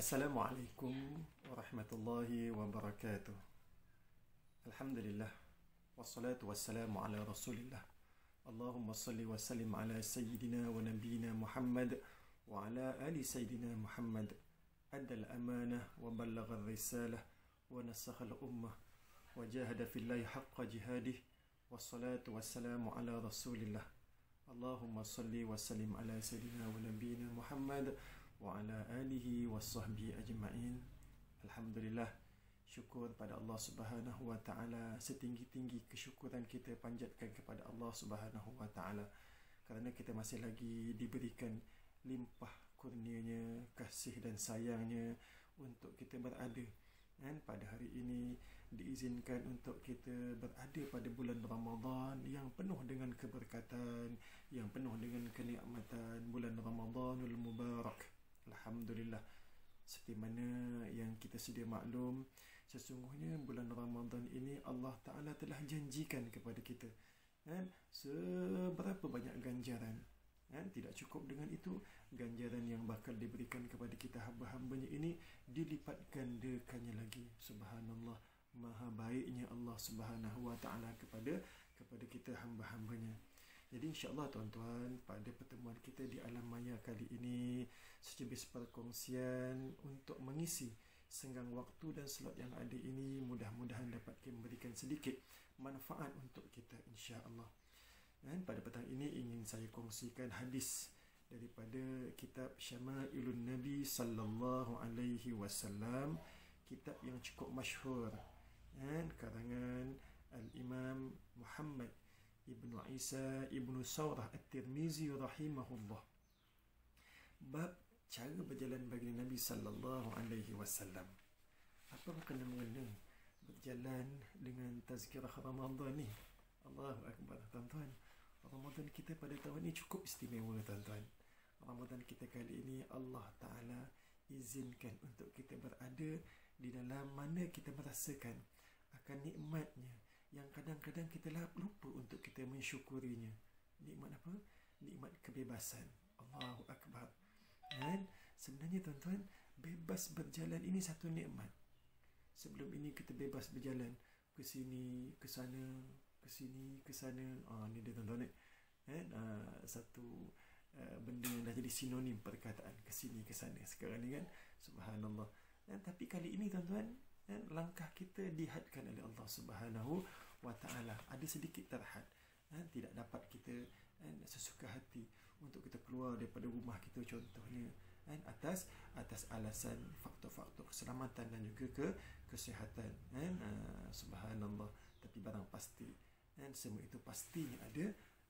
Assalamualaikum warahmatullahi wabarakatuh. Alhamdulillah. Wassalatu wassalamu ala rasulillah. Allahumma salli wa sallim ala sayyidina wa nabiyina Muhammad wa ala ali sayyidina Muhammad. Addal amanah wa ballagha risalah wa nasakha al-ummah wa jahada fillahi haqqa jihadih. Wassalatu wassalamu ala rasulillah. Allahumma salli wa sallim ala sayyidina wa nabiyina Muhammad wa ala alihi wa sahbihi ajma'in. Alhamdulillah, syukur pada Allah Subhanahu wa taala, setinggi-tinggi kesyukuran kita panjatkan kepada Allah Subhanahu wa taala kerana kita masih lagi diberikan limpah kurnianya, kasih dan sayangnya untuk kita berada. Dan pada hari ini diizinkan untuk kita berada pada bulan Ramadan yang penuh dengan keberkatan, yang penuh dengan kenikmatan, bulan Ramadanul Mubarak. Alhamdulillah. Seperti mana yang kita sedia maklum, sesungguhnya bulan Ramadan ini Allah Ta'ala telah janjikan kepada kita seberapa banyak ganjaran. Tidak cukup dengan itu, ganjaran yang bakal diberikan kepada kita hamba-hambanya ini dilipat gandakannya lagi. Subhanallah, maha baiknya Allah Subhanahu wa Ta'ala kepada kita hamba-hambanya. Jadi insyaAllah tuan-tuan, pada pertemuan kita di Alam Maya kali ini, secebis perkongsian untuk mengisi senggang waktu dan slot yang ada ini, mudah-mudahan dapat memberikan sedikit manfaat untuk kita insyaAllah. Dan pada petang ini ingin saya kongsikan hadis daripada kitab Syama'ilun Nabi Sallallahu Alaihi Wasallam, kitab yang cukup masyhur, karangan Al-Imam Muhammad Ibnu Isa Ibnu Saurah At-Tirmizi rahimahullah. Bab cara berjalan bagi Nabi Sallallahu Alaihi Wasallam. Apa kena-mengena berjalan dengan tazkirah Ramadan ni? Allahu Akbar, tuan-tuan. Ramadan kita pada tahun ini cukup istimewa, tuan-tuan. Ramadan kita kali ini Allah Ta'ala izinkan untuk kita berada di dalam mana kita merasakan akan nikmatnya yang kadang-kadang kita lupa untuk kita mensyukurinya. Nikmat apa? Nikmat kebebasan. Allahu Akbar. Dan sebenarnya tuan-tuan, bebas berjalan ini satu nikmat. Sebelum ini kita bebas berjalan ke sini, ke sana, ke sini, ke sana. Ni dia tuan-tuan. Satu benda yang dah jadi sinonim perkataan ke sini, ke sana sekarang ni kan. Subhanallah. Tapi kali ini tuan-tuan, langkah kita dihadkan oleh Allah Subhanahu wa Ta'ala. Ada sedikit terhad. Tidak dapat kita sesuka hati untuk kita keluar daripada rumah kita contohnya, atas alasan faktor-faktor keselamatan dan juga kesihatan. Subhanallah. Tapi barang pasti, semua itu pastinya ada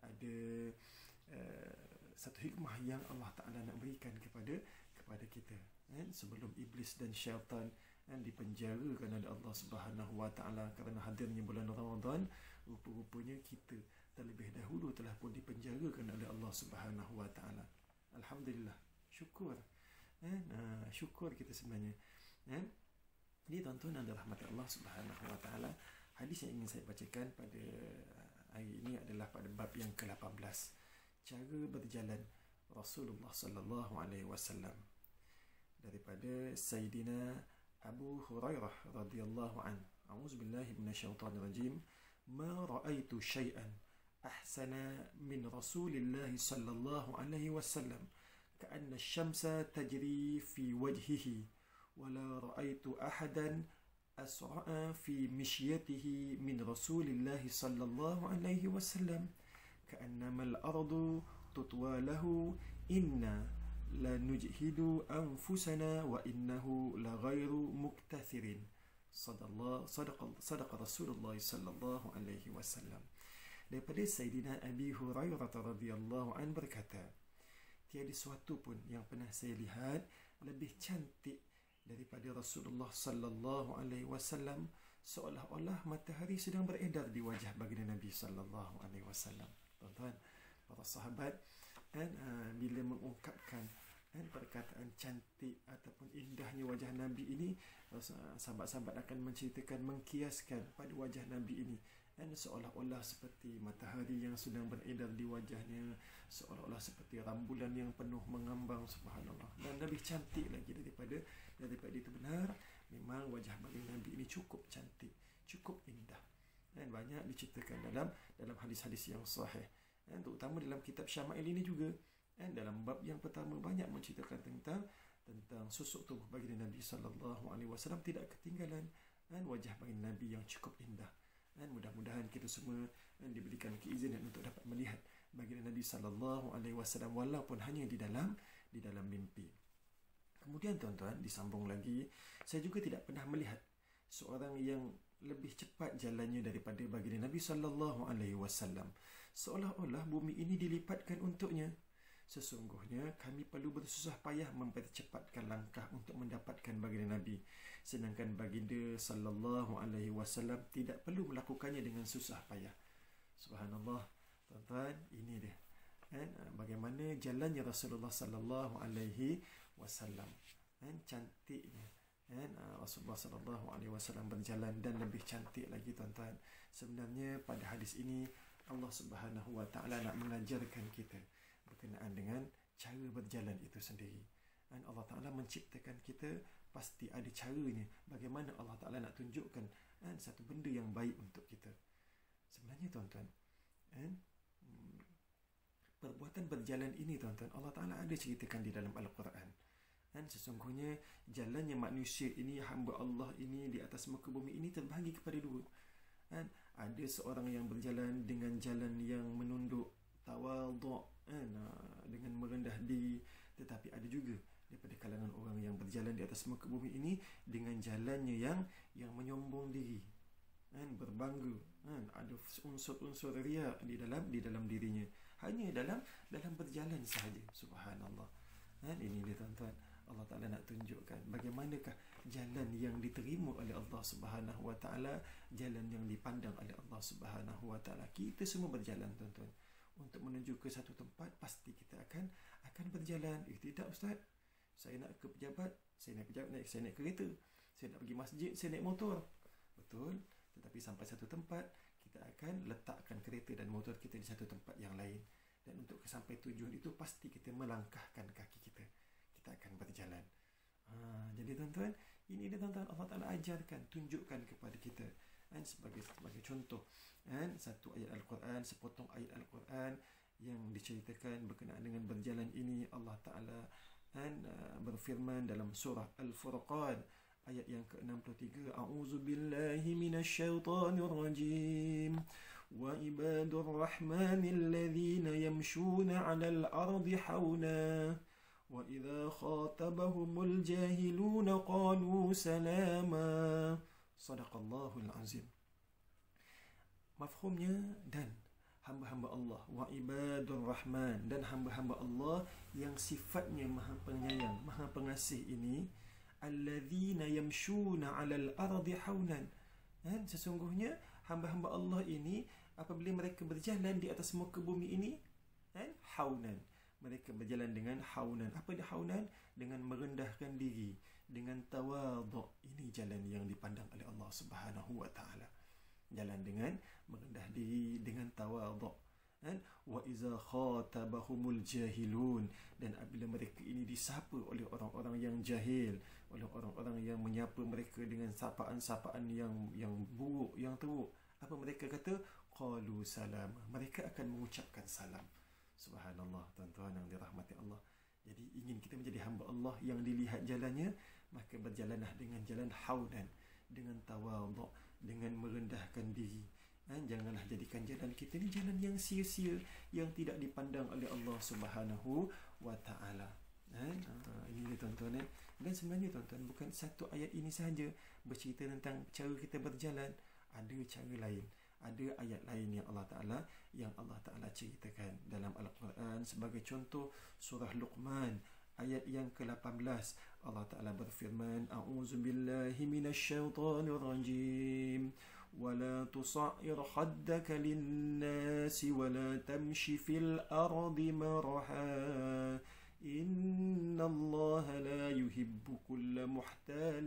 satu hikmah yang Allah Ta'ala nak berikan kepada kita. Sebelum iblis dan syaitan dipenjarakan oleh Allah Subhanahu wa Ta'ala kerana hadirnya bulan Ramadan, rupa-rupanya kita terlebih dahulu telah pun dipenjarakan oleh Allah Subhanahu wa Ta'ala. Alhamdulillah, syukur. Syukur kita sebenarnya. Jadi tuan-tuan dan rahmat Allah Subhanahu wa Ta'ala, hadis yang ingin saya bacakan pada hari ini adalah pada bab yang ke-18, cara berjalan Rasulullah sallallahu alaihi wasallam, daripada Sayyidina Abu Hurairah radhiyallahu an. A'udzubillahi minasyaitonir rajim. Ma ra'aitu syai'an ahsana min Rasulillah sallallahu alaihi wasallam ka'anna asy-syamsa tajri fi wajhihi wa la ra'aitu ahadan asra'a fi mishyatihi min Rasulillah sallallahu alaihi wasallam ka'annama al-ardu tutwa lahu inna la nujhidu anfusana wa innahu la ghairu muktathirin. Sadaqa Rasulullah sallallahu alaihi wasallam. Daripada Sayyidina Abi Hurairah radhiyallahu an berkata, tiada sesuatu pun yang pernah saya lihat lebih cantik daripada Rasulullah sallallahu alaihi wasallam, seolah-olah matahari sedang beredar di wajah baginda Nabi sallallahu alaihi wasallam. Tuan-tuan, para sahabat, bila mengungkapkan perkataan cantik ataupun indahnya wajah Nabi ini, sahabat-sahabat akan menceritakan, mengkiaskan pada wajah Nabi ini, seolah-olah seperti matahari yang sedang beredar di wajahnya, seolah-olah seperti rambulan yang penuh mengambang. Subhanallah. Dan lebih cantik lagi daripada itu benar, memang wajah baginda Nabi ini cukup cantik, cukup indah. Dan banyak diceritakan dalam hadis-hadis yang sahih. Dan terutama dalam kitab Syama'il ini juga. Dan dalam bab yang pertama banyak menceritakan tentang susuk tubuh baginda Nabi sallallahu alaihi wasallam tidak ketinggalan, dan wajah baginda Nabi yang cukup indah. Dan mudah-mudahan kita semua diberikan keizinan untuk dapat melihat baginda Nabi sallallahu alaihi wasallam walaupun hanya di dalam mimpi. Kemudian tuan-tuan, disambung lagi, saya juga tidak pernah melihat seorang yang lebih cepat jalannya daripada baginda Nabi sallallahu alaihi wasallam. Seolah-olah bumi ini dilipatkan untuknya. Sesungguhnya kami perlu bersusah payah mempercepatkan langkah untuk mendapatkan baginda Nabi, sedangkan baginda sallallahu alaihi wasallam tidak perlu melakukannya dengan susah payah. Subhanallah, tuan-tuan, ini dia. Bagaimana jalannya Rasulullah sallallahu alaihi wasallam. Cantiknya. Rasulullah sallallahu alaihi wasallam berjalan, dan lebih cantik lagi tuan-tuan. Sebenarnya pada hadis ini Allah Subhanahu wa taala nak mengajarkan kita berkenaan dengan cara berjalan itu sendiri. Dan Allah Ta'ala menciptakan kita, pasti ada caranya bagaimana Allah Ta'ala nak tunjukkan satu benda yang baik untuk kita. Sebenarnya tuan-tuan, perbuatan berjalan ini tuan-tuan, Allah Ta'ala ada ceritakan di dalam Al-Quran. Dan sesungguhnya jalannya manusia ini, hamba Allah ini di atas muka bumi ini terbahagi kepada dua. Ada seorang yang berjalan dengan jalan yang menunduk, tawadhu', dengan merendah diri. Tetapi ada juga daripada kalangan orang yang berjalan di atas muka bumi ini dengan jalannya yang menyombong diri, berbangga, ada unsur-unsur riya di dalam dirinya, hanya dalam berjalan sahaja. Subhanallah. Ini dia tuan-tuan, Allah Ta'ala nak tunjukkan bagaimanakah jalan yang diterima oleh Allah Subhanahu wa Ta'ala, jalan yang dipandang oleh Allah Subhanahu wa Ta'ala. Kita semua berjalan tuan-tuan untuk menuju ke satu tempat, pasti kita akan berjalan. Tidak ustaz, saya nak ke pejabat, saya naik kereta. Saya nak pergi masjid, saya naik motor. Betul, tetapi sampai satu tempat kita akan letakkan kereta dan motor kita di satu tempat yang lain. Dan untuk sampai tujuan itu pasti kita melangkahkan kaki kita. Kita akan berjalan. Jadi tuan-tuan, ini dia tuan-tuan, Allah Ta'ala ajarkan, tunjukkan kepada kita. Sebagai contoh, satu ayat Al-Quran, sepotong ayat Al-Quran yang diceritakan berkenaan dengan berjalan ini. Allah Ta'ala berfirman dalam surah Al-Furqan ayat yang ke-63, A'udzu billahi minasyaitonir rajim. Wa ibadur rahmanil ladzina yamshuna 'alal ardi hauna wa idza khatabahumul jahiluna qalu salama. Sadaqallahul azim. Mafhumnya, dan hamba-hamba Allah, wa ibadur rahman, dan hamba-hamba Allah yang sifatnya maha penyayang, maha pengasih ini, alladzina yamshuna 'alal ardi haunan. Sesungguhnya hamba-hamba Allah ini apabila mereka berjalan di atas muka bumi ini, haunan, mereka berjalan dengan haunan. Apa dia haunan? Dengan merendahkan diri, dengan tawadhu'. Ini jalan yang dipandang oleh Allah Subhanahu wa Ta'ala. Jalan dengan merendah diri, dengan tawadhu'. Wa iza khatabahumul jahilun, dan apabila mereka ini disapa oleh orang-orang yang jahil, oleh orang-orang yang menyapa mereka dengan sapaan-sapaan yang buruk, yang teruk, apa mereka kata? Qalu salam. Mereka akan mengucapkan salam. Subhanallah, tuan-tuan yang dirahmati Allah. Jadi ingin kita menjadi hamba Allah yang dilihat jalannya, maka berjalanlah dengan jalan haunan, dengan tawadhu', dengan merendahkan diri. Janganlah jadikan jalan kita ni jalan yang sia-sia, yang tidak dipandang oleh Allah Subhanahu wa Ta'ala. Ini dia tuan-tuan. Dan sebenarnya tuan-tuan, bukan satu ayat ini sahaja bercerita tentang cara kita berjalan. Ada cara lain, ada ayat lain yang Allah Ta'ala ceritakan dalam Al-Quran. Sebagai contoh, surah Luqman ayat yang ke-18, Allah Ta'ala berfirman, A'udzu billahi minasyaitonir rajim. ولا تصعر خدك للناس ولا تمشي في الأرض مرحا إن الله لا يحب كل محتال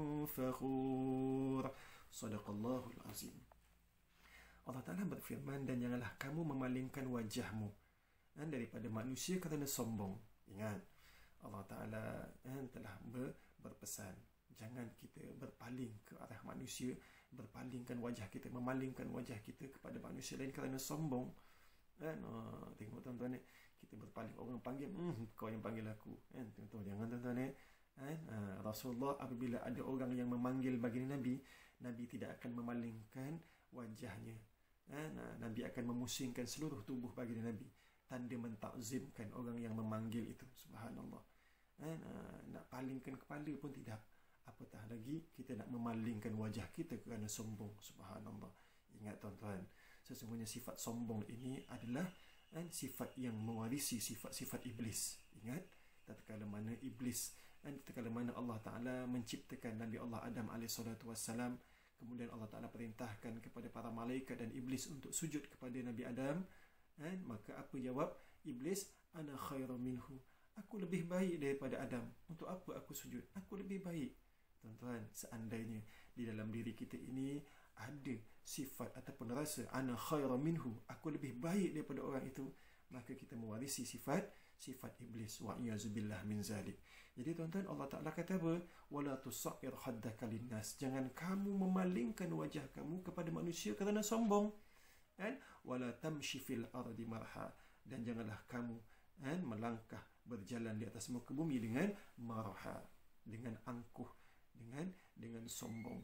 فخور. صدق الله العظيم. Allah Ta'ala berfirman, dan janganlah kamu memalingkan wajahmu daripada manusia kerana sombong. Ingat, Allah Ta'ala telah berpesan, jangan kita berpaling ke arah manusia, berpalingkan wajah kita, memalingkan wajah kita kepada manusia lain kerana sombong. Kan? Tengok tuan-tuan ni, kita berpaling, orang panggil, kau yang panggil aku. Kan? Tuan-tuan, jangan tuan-tuan ni. Rasulullah apabila ada orang yang memanggil baginda Nabi, Nabi tidak akan memalingkan wajahnya. Nabi akan memusingkan seluruh tubuh baginda Nabi, tanda mentakzimkan orang yang memanggil itu. Subhanallah. Nak palingkan kepala pun tidak, apatah lagi kita nak memalingkan wajah kita kerana sombong. Subhanallah. Ingat tuan-tuan, sesungguhnya sifat sombong ini adalah sifat yang mewarisi sifat-sifat iblis. Ingat, tatkala mana iblis, tatkala mana Allah Ta'ala menciptakan Nabi Allah Adam AS, kemudian Allah Ta'ala perintahkan kepada para malaikat dan iblis untuk sujud kepada Nabi Adam, maka apa jawab iblis? Ana khairu minhu, aku lebih baik daripada Adam. Untuk apa aku sujud? Aku lebih baik. Tuan-tuan, seandainya di dalam diri kita ini ada sifat ataupun rasa ana khairu minhu, aku lebih baik daripada orang itu, maka kita mewarisi sifat iblis. Wa iyazubillah min zalik. Jadi tuan-tuan, Allah Ta'ala kata apa? Wala tusair haddaka linnas, jangan kamu memalingkan wajah kamu kepada manusia kerana sombong. Wala tamshi fil ardi marha, dan janganlah kamu melangkah berjalan di atas muka bumi dengan marha, dengan angkuh, dengan sombong.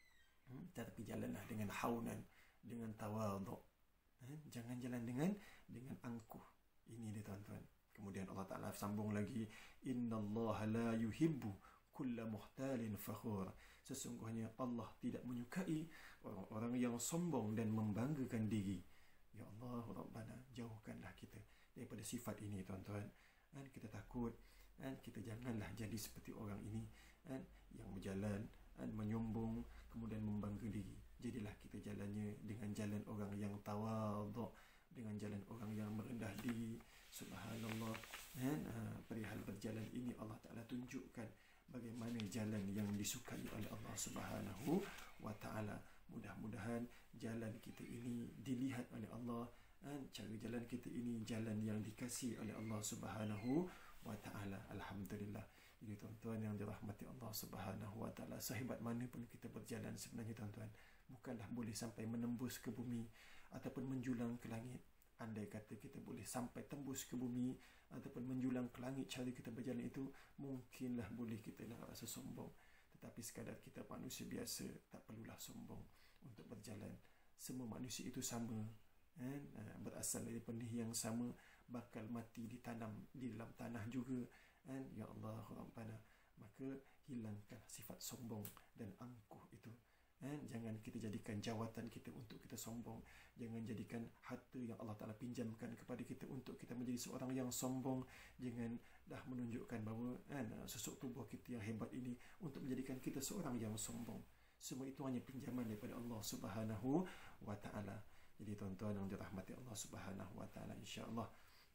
Tetapi jalanlah dengan haunan, dengan tawadhu. Jangan jalan dengan angkuh. Ini dia tuan-tuan. Kemudian Allah Ta'ala sambung lagi, innallaha la yuhibbu kulla muhtalin fakhur, sesungguhnya Allah tidak menyukai orang-orang yang sombong dan membanggakan diri. Ya Allah Rabbana, jauhkanlah kita daripada sifat ini tuan-tuan. Kita takut, kita janganlah jadi seperti orang ini, yang berjalan menyombong kemudian membangga diri. Jadilah kita jalannya dengan jalan orang yang tawadhu, dengan jalan orang yang merendah diri. Subhanallah. Perihal berjalan ini Allah Ta'ala tunjukkan bagaimana jalan yang disukai oleh Allah Subhanahu wa Ta'ala. Mudah-mudahan jalan kita ini dilihat oleh Allah, cara jalan kita ini jalan yang dikasihi oleh Allah Subhanahu wa Ta'ala. Alhamdulillah. Jadi tuan-tuan yang dirahmati Allah Subhanahu wa Ta'ala, sehebat mana pun kita berjalan sebenarnya tuan-tuan, bukanlah boleh sampai menembus ke bumi ataupun menjulang ke langit. Andai kata kita boleh sampai tembus ke bumi ataupun menjulang ke langit, cara kita berjalan itu, mungkinlah boleh kita nak rasa sombong. Tetapi sekadar kita manusia biasa, tak perlulah sombong untuk berjalan. Semua manusia itu sama, berasal dari benih yang sama, bakal mati ditanam di dalam tanah juga. Ya Allah Rabbana, maka hilangkan sifat sombong dan angkuh itu. Jangan kita jadikan jawatan kita untuk kita sombong. Jangan jadikan harta yang Allah Ta'ala pinjamkan kepada kita untuk kita menjadi seorang yang sombong. Jangan dah menunjukkan bahawa susuk tubuh kita yang hebat ini untuk menjadikan kita seorang yang sombong. Semua itu hanya pinjaman daripada Allah Subhanahu wa Ta'ala. Jadi tuan-tuan yang dirahmati Allah Subhanahu wa Ta'ala, insya-Allah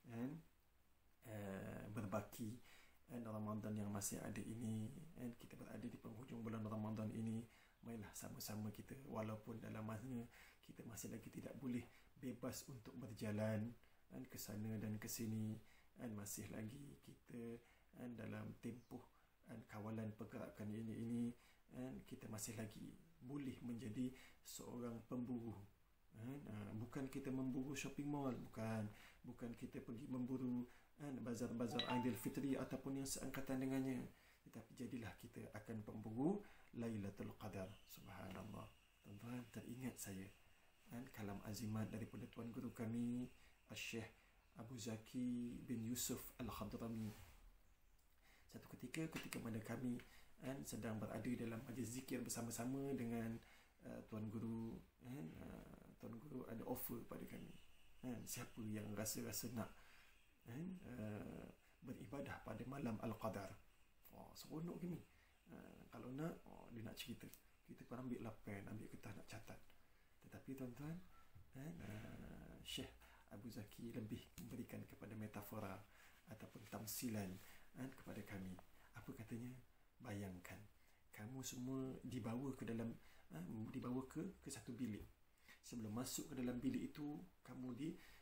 berbaki Ramadan yang masih ada ini, kita berada di penghujung bulan Ramadan ini, marilah sama-sama kita, walaupun dalam mana kita masih lagi tidak boleh bebas untuk berjalan ke sana dan ke sini, masih lagi kita dalam tempoh kawalan pergerakan ini, kita masih lagi boleh menjadi seorang pemburu. Bukan kita memburu shopping mall, bukan kita pergi memburu bazar-bazar Aidilfitri ataupun yang seangkatan dengannya, tetapi jadilah kita akan pemburu Lailatul Qadar. Subhanallah. Tuan-tuan, teringat saya kalam azimat daripada tuan guru kami Syekh Abu Zaki bin Yusuf Al-Hadrami. Satu ketika mana kami sedang berada dalam majlis zikir bersama-sama dengan tuan guru, tuan guru ada offer pada kami, siapa yang rasa-rasa nak beribadah pada malam Al-Qadar. Seronok kami. Kalau nak, dia nak cerita, kita pun ambil pen, ambil kertas nak catat. Tetapi tuan-tuan, Syekh Abu Zaki lebih memberikan kepada metafora ataupun tamsilan kepada kami. Apa katanya? Bayangkan kamu semua dibawa ke dalam, dibawa ke satu bilik. Sebelum masuk ke dalam bilik itu, kamu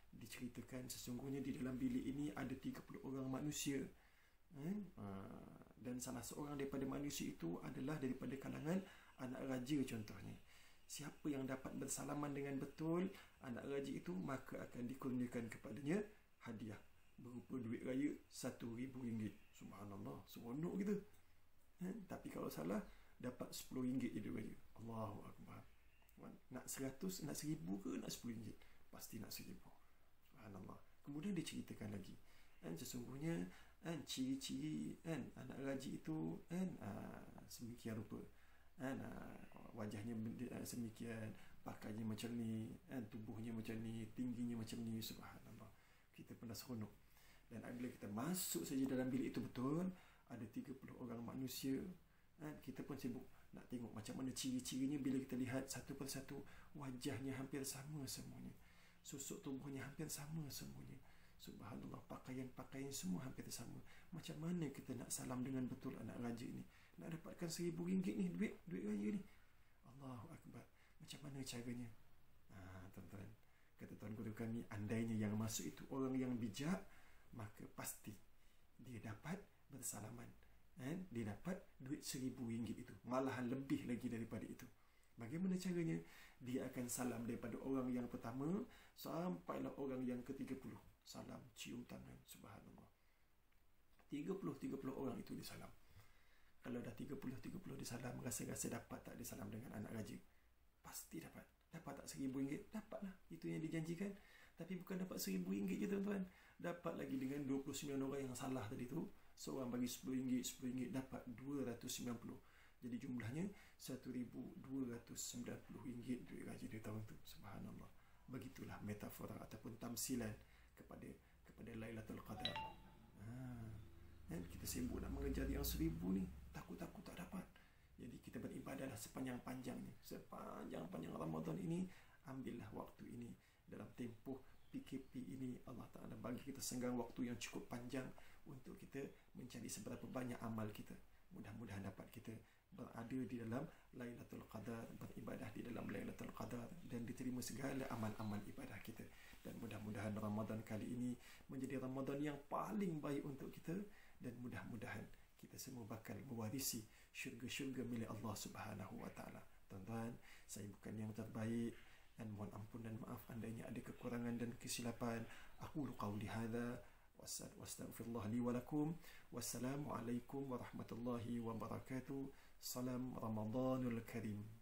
diceritakan sesungguhnya di dalam bilik ini ada 30 orang manusia. Dan salah seorang daripada manusia itu adalah daripada kalangan anak raja contohnya. Siapa yang dapat bersalaman dengan betul anak raja itu, maka akan dikurniakan kepadanya hadiah berupa duit raya RM1,000. Subhanallah, seronok gitu. Tapi kalau salah, dapat RM10 je duit raya. Allahu Akbar. Nak 100, nak 1000 ke nak RM10? Pasti nak 1000. Subhanallah. Kemudian dia ceritakan lagi, sesungguhnya ciri-ciri anak raja itu semikian rupa, wajahnya semikian, pakaiannya macam ni, tubuhnya macam ni, tingginya macam ni. Subhanallah, kita pernah seronok. Dan apabila kita masuk saja dalam bilik itu, betul ada 30 orang manusia, kita pun sibuk nak tengok macam mana ciri-cirinya. Bila kita lihat satu persatu, wajahnya hampir sama semuanya, susuk tubuhnya hampir sama semuanya. Subhanallah, pakaian-pakaian semua hampir sama. Macam mana kita nak salam dengan betul anak raja ni, nak dapatkan RM1,000 ni, duit raya ni? Allahu Akbar. Macam mana caranya? Tuan-tuan, kata tuan guru kami, andainya yang masuk itu orang yang bijak, maka pasti dia dapat bersalaman, dia dapat duit RM1,000 itu, malahan lebih lagi daripada itu. Bagaimana caranya? Dia akan salam daripada orang yang pertama sampailah orang yang ke-30. Salam, cium tangan. Subhanallah, 30 orang itu disalam. Kalau dah 30 disalam, rasa-rasa dapat tak disalam dengan anak raja? Pasti dapat. Dapat tak RM1,000? Dapatlah, itu yang dijanjikan. Tapi bukan dapat RM1,000 je tuan-tuan, dapat lagi dengan 29 orang yang salah tadi tu. Seorang bagi RM10, dapat RM290. Jadi jumlahnya RM1,290 duit raja di tahun tu. Subhanallah. Begitulah metafora ataupun tamsilan kepada Lailatul Qadar. Kita sibuk nak mengejar yang 1000 ni, takut-takut tak dapat. Jadi kita beribadahlah sepanjang-panjangnya. Sepanjang-panjang Ramadan ini, ambillah waktu ini. Dalam tempoh PKP ini, Allah Ta'ala bagi kita senggang waktu yang cukup panjang untuk kita mencari seberapa banyak amal kita. Mudah-mudahan dapat kita berada di dalam Lailatul Qadar, beribadah di dalam Lailatul Qadar, dan diterima segala amal-amal ibadah kita. Dan mudah-mudahan Ramadan kali ini menjadi Ramadan yang paling baik untuk kita, dan mudah-mudahan kita semua bakal mewarisi syurga-syurga milik Allah Subhanahu wa Ta'ala. Tuan-tuan, saya bukan yang terbaik, dan mohon ampun dan maaf andainya ada kekurangan dan kesilapan. Aqulu qawli hadza wa astaghfirullah li wa lakum. Wassalamu alaikum warahmatullahi wabarakatuh. Salam Ramadanul Karim.